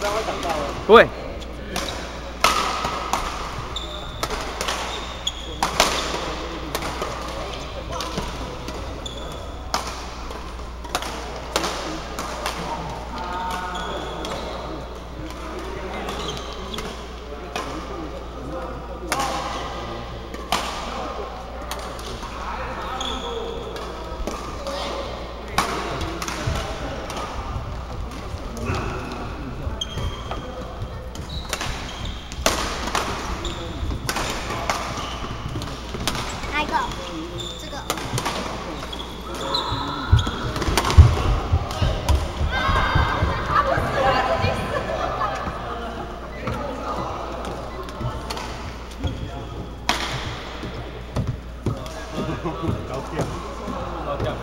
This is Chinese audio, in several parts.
不会。 哪一个？这个。 高跳，高跳。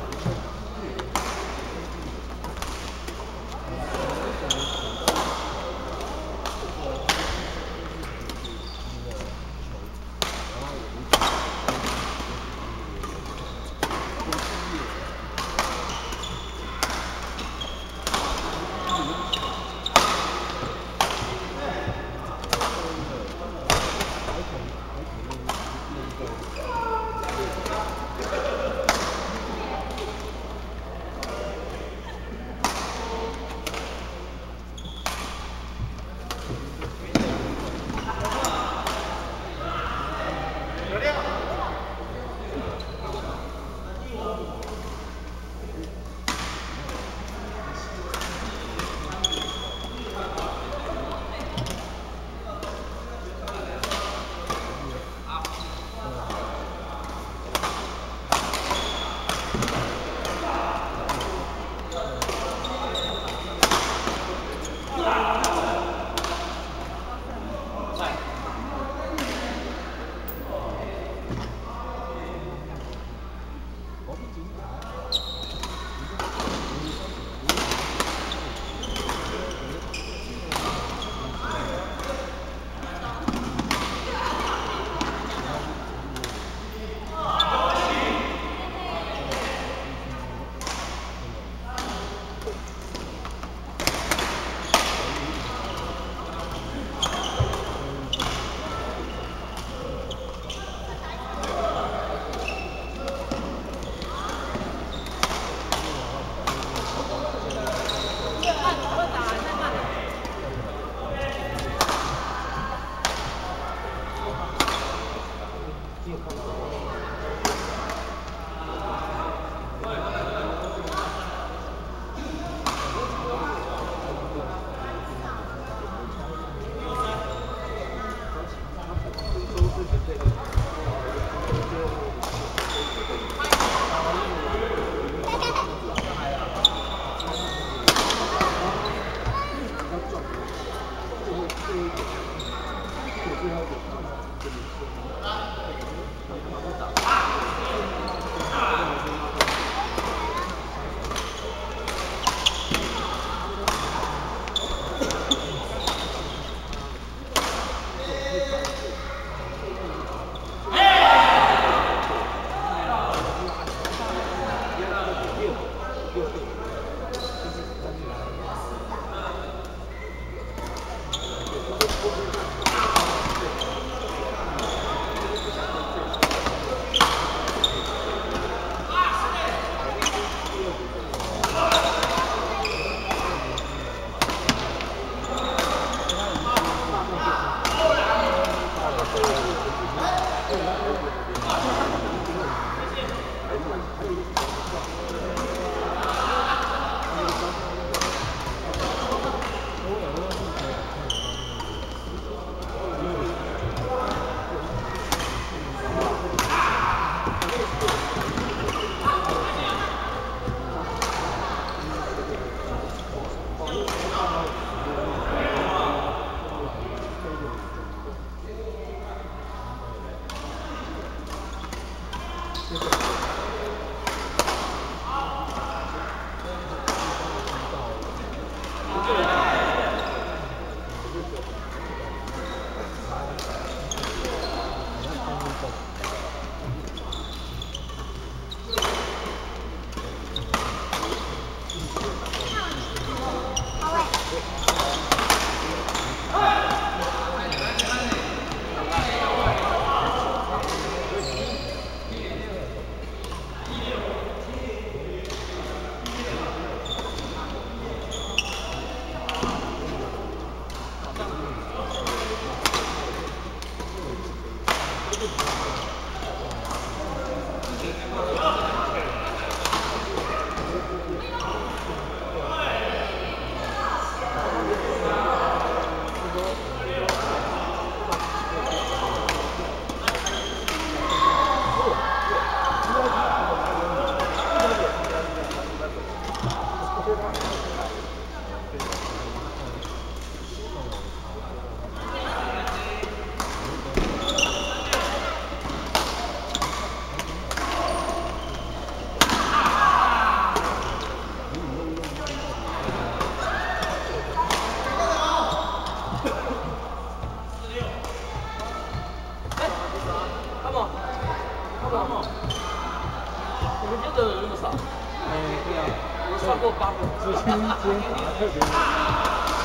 今天打得特别好。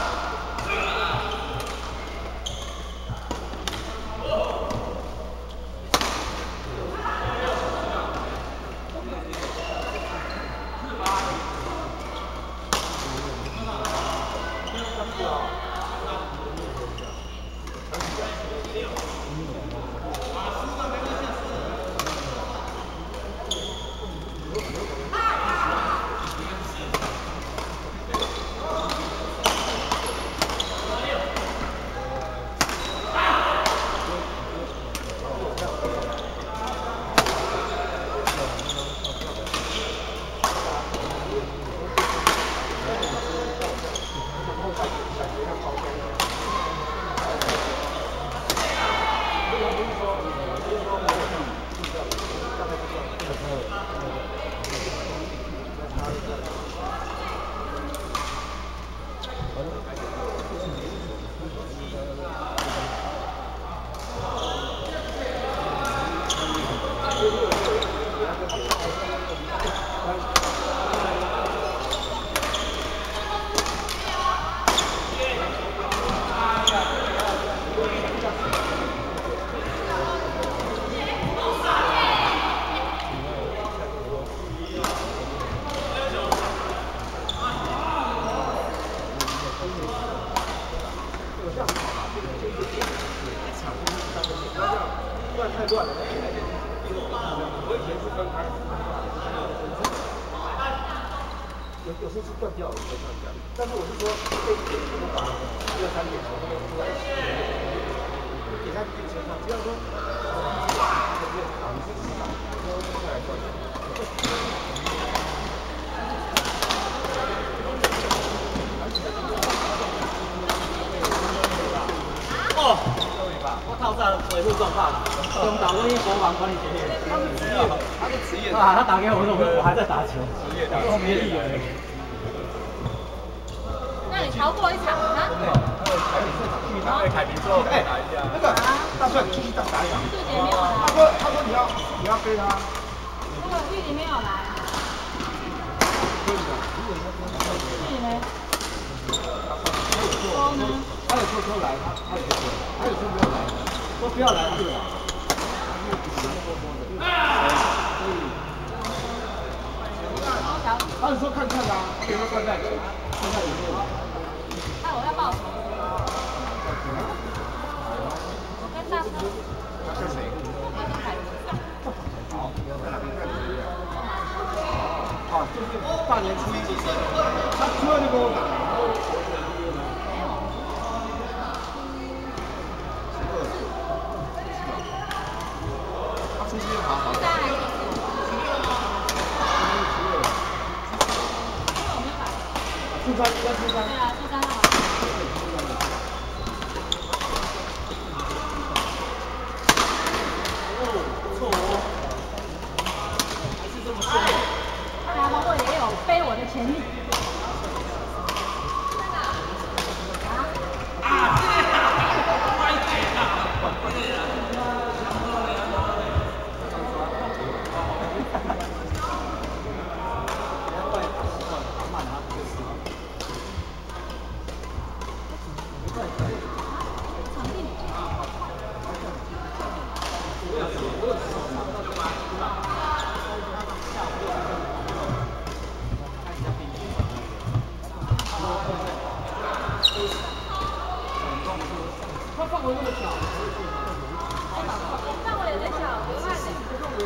太乱了，我以前是分开，有时候是断掉，有时候断掉。但是我是说，这一点我们把2、3点全部都在一起，给它进行上，不要说这个档次少，都再来断掉。 哦，我套上维护状况，中岛威国王管理学院。 他是职业，他是职业。 啊，他打给我，我还在打球， 职业打球。 我没力了。 那你逃过一场啊？ 对，凯比市场去打，凯比之后再打一下。那个大帅，你继续打一场。 玉姐没有来。 他说你要飞他。 那个玉姐没有来。玉姐呢？说呢？ 他有说来，他有说没有来，说不要来，他就来。他是说看看啊，他有没有看看有没有。 那我要报仇。我跟大哥。 他跟谁？ 我跟凯伦。 好，在哪边看谁呀？啊，就是大年初一，他初二就跟我打。出去好好。初三，应该初三。 对啊，初三号。 哦，不错哦，还是这么顺。 他们会也有背我的潜力。 他范围那么小， 范围有点小，我看一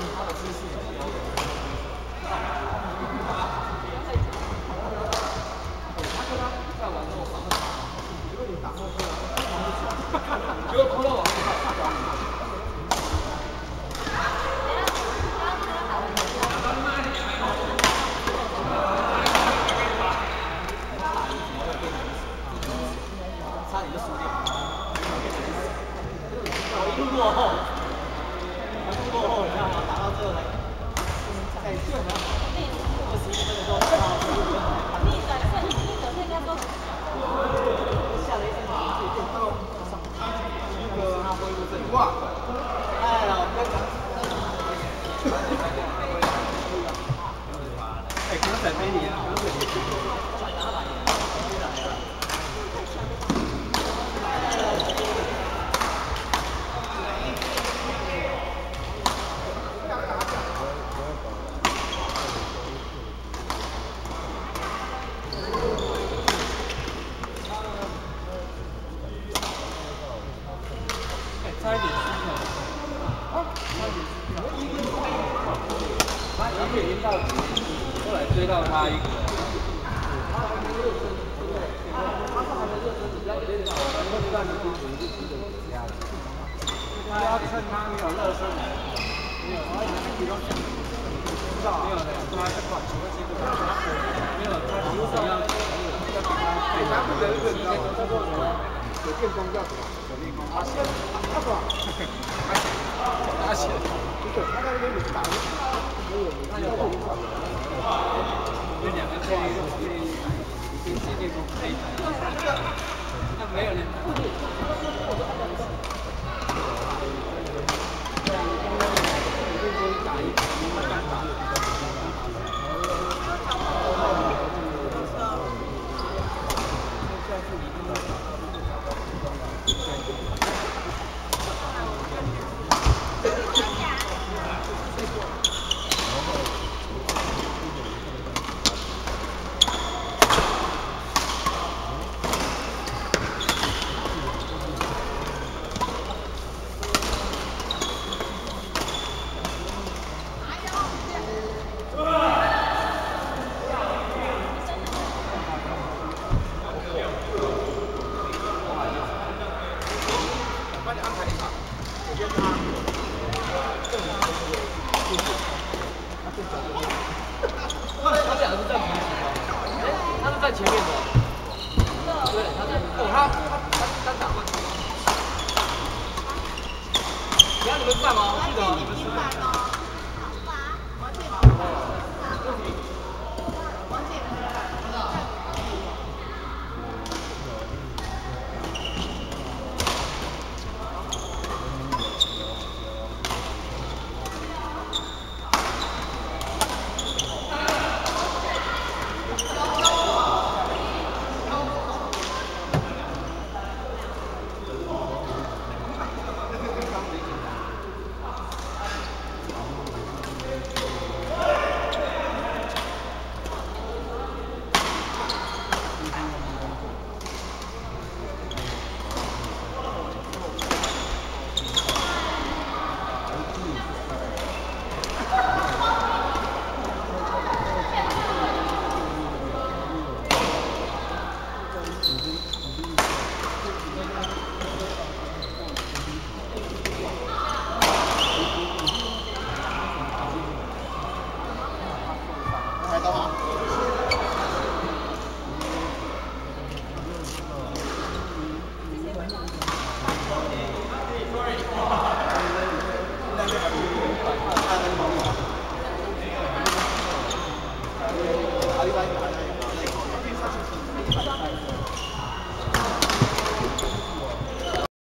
结果拖到网上。 差点就输掉。我一路落后，你知道吗？打到最后才21分的时候， 逆转胜，逆转胜应该说。 下了一身情绪，就到他恢复正哇！ 哎呀，我跟你讲， 哎，刚才飞你啊，刚才飞你。 面临到底，后来追到他一个。他还没热身，对不对？他是还没热身，只要练到，不知道你是属于是几种几样。不要趁他没有热身，没有，他比较强。不知道，没有的，他是管球的机会，没有，他基本上给他不能一个，你知道吗？叫做什么？有电工叫什么？有电工。他什么？他写。不是，他在那边没打。没有，他要动。有两个可以跟机电工可以打。那没有人。打一场，没办法。快点安排一场。